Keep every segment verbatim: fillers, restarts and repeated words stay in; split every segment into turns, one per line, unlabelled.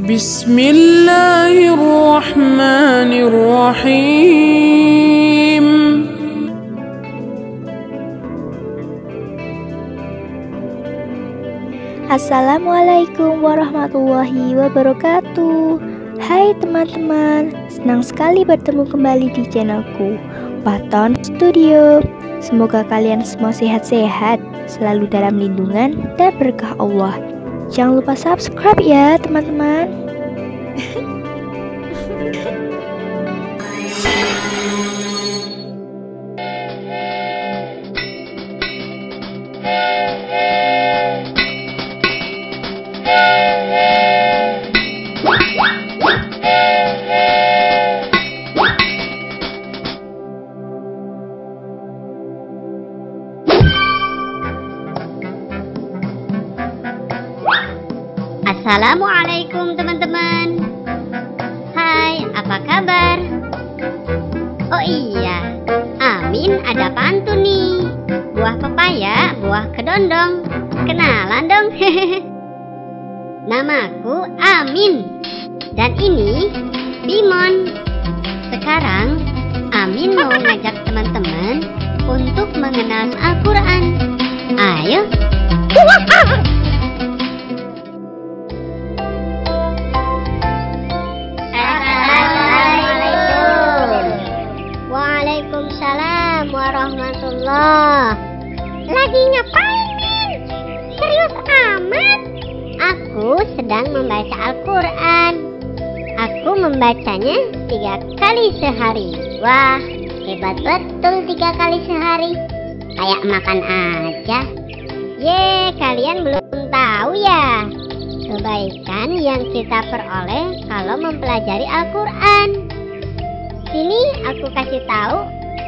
Bismillahirrahmanirrahim.
Assalamualaikum warahmatullahi wabarakatuh. Hai teman-teman, senang sekali bertemu kembali di channelku Paton Studio. Semoga kalian semua sehat-sehat, selalu dalam lindungan dan berkah Allah. Jangan lupa subscribe ya teman-teman.
Assalamualaikum teman-teman. Hai, apa kabar? Oh iya, Amin ada pantun nih. Buah pepaya, buah kedondong. Kenalan dong. Namaku Amin. Dan ini Bimon. Sekarang Amin mau ngajak teman-teman untuk mengenal Al-Quran. Ayo. Waalaikumsalam warahmatullah. Lagi ngapain, Min? Serius amat? Aku sedang membaca Al-Quran. Aku membacanya tiga kali sehari. Wah, hebat betul tiga kali sehari. Kayak makan aja. Ye, kalian belum tahu ya kebaikan yang kita peroleh kalau mempelajari Al-Quran. Sini aku kasih tahu.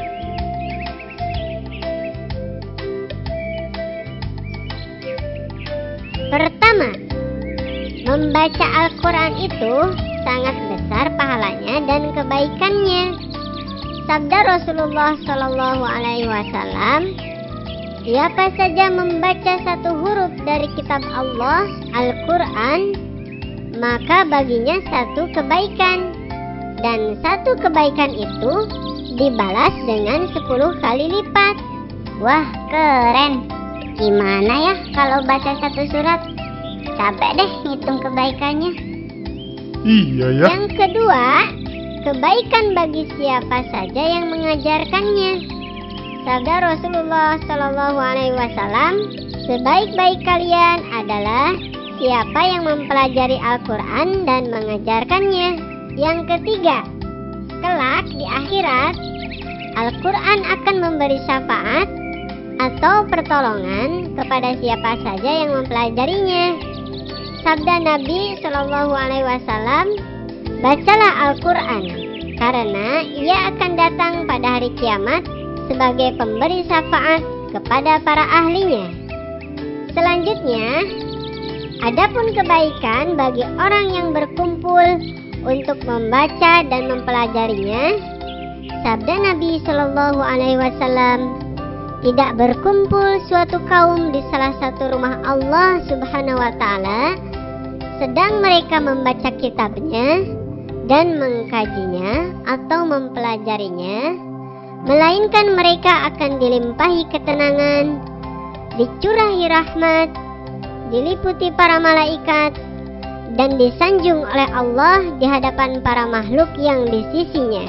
Pertama, membaca Al-Quran itu sangat besar pahalanya dan kebaikannya. Sabda Rasulullah Shallallahu Alaihi Wasallam, siapa saja membaca satu huruf dari kitab Allah, Al-Quran, maka baginya satu kebaikan. Dan satu kebaikan itu dibalas dengan sepuluh kali lipat. Wah, keren. Gimana ya kalau baca satu surat? Capek deh ngitung kebaikannya.
Iya ya.
Yang kedua, kebaikan bagi siapa saja yang mengajarkannya. Sabda Rasulullah Shallallahu Alaihi Wasallam, sebaik-baik kalian adalah siapa yang mempelajari Al-Quran dan mengajarkannya. Yang ketiga, kelak di akhirat Al-Quran akan memberi syafaat atau pertolongan kepada siapa saja yang mempelajarinya. Sabda Nabi Shallallahu Alaihi Wasallam, bacalah Al-Quran karena ia akan datang pada hari kiamat sebagai pemberi syafaat kepada para ahlinya. Selanjutnya, adapun kebaikan bagi orang yang berkumpul untuk membaca dan mempelajarinya. Sabda Nabi Shallallahu Alaihi Wasallam, tidak berkumpul suatu kaum di salah satu rumah Allah Subhanahu Wa Taala sedang mereka membaca kitabnya dan mengkajinya atau mempelajarinya, melainkan mereka akan dilimpahi ketenangan, dicurahi rahmat, diliputi para malaikat, dan disanjung oleh Allah di hadapan para makhluk yang di sisinya.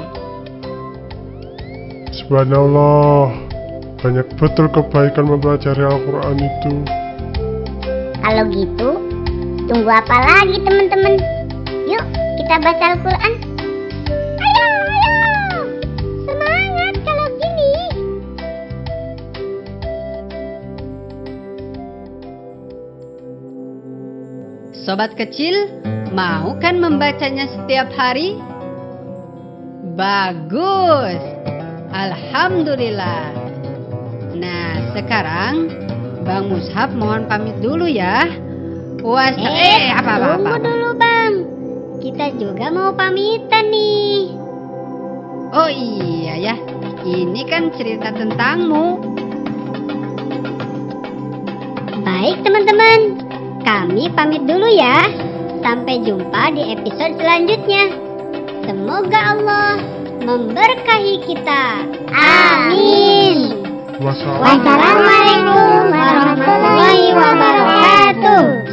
Subhanallah, banyak betul kebaikan mempelajari Al-Quran itu.
Kalau gitu, tunggu apa lagi teman-teman? Yuk kita baca Al-Quran. Ayo, ayo, semangat kalau gini.
Sobat kecil, mau kan membacanya setiap hari? Bagus, alhamdulillah. Nah, sekarang Bang Mushaf mohon pamit dulu ya. Puasa
Eh,
eh apa apa,
tunggu
apa.
dulu Bang. Kita juga mau pamitan nih.
Oh iya ya, ini kan cerita tentangmu.
Baik teman-teman, kami pamit dulu ya. Sampai jumpa di episode selanjutnya. Semoga Allah memberkahi kita. Amin. Wassalamualaikum warahmatullahi wabarakatuh.